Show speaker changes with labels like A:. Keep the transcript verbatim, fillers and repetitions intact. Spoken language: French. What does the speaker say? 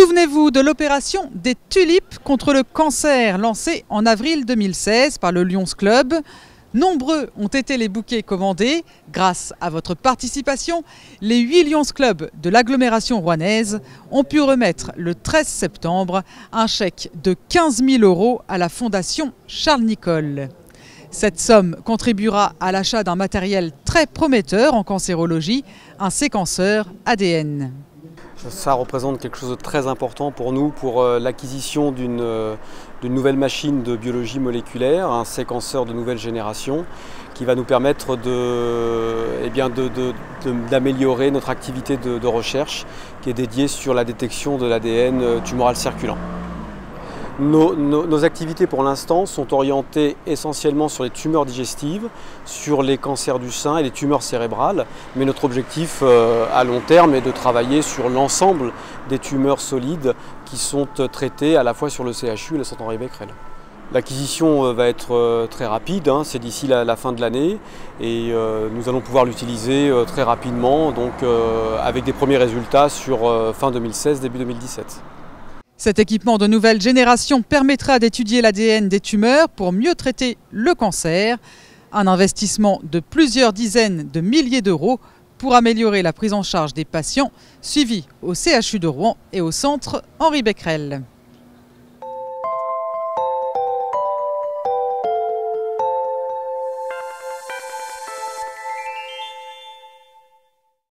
A: Souvenez-vous de l'opération des tulipes contre le cancer lancée en avril deux mille seize par le Lions Club. Nombreux ont été les bouquets commandés. Grâce à votre participation, les huit Lions Club de l'agglomération rouennaise ont pu remettre le treize septembre un chèque de quinze mille euros à la Fondation Charles Nicolle. Cette somme contribuera à l'achat d'un matériel très prometteur en cancérologie, un séquenceur A D N.
B: Ça représente quelque chose de très important pour nous, pour l'acquisition d'une d'une nouvelle machine de biologie moléculaire, un séquenceur de nouvelle génération, qui va nous permettre de, eh bien de, de, de, d'améliorer notre activité de, de recherche, qui est dédiée sur la détection de l'A D N tumoral circulant. Nos, nos, nos activités pour l'instant sont orientées essentiellement sur les tumeurs digestives, sur les cancers du sein et les tumeurs cérébrales. Mais notre objectif euh, à long terme est de travailler sur l'ensemble des tumeurs solides qui sont traitées à la fois sur le C H U et le Centre Henri Becquerel. L'acquisition va être euh, très rapide, hein, c'est d'ici la, la fin de l'année et euh, nous allons pouvoir l'utiliser euh, très rapidement, donc euh, avec des premiers résultats sur euh, fin deux mille seize, début deux mille dix-sept.
A: Cet équipement de nouvelle génération permettra d'étudier l'A D N des tumeurs pour mieux traiter le cancer. Un investissement de plusieurs dizaines de milliers d'euros pour améliorer la prise en charge des patients suivis au C H U de Rouen et au Centre Henri Becquerel.